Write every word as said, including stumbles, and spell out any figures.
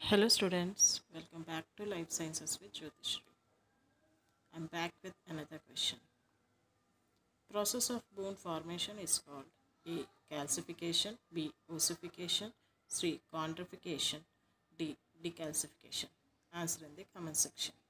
Hello students, welcome back to Life Sciences with Jyotishri. I'm back with another question. Process of bone formation is called A. Calcification, B. Ossification, C. Chondrification, D. Decalcification. Answer in the comment section.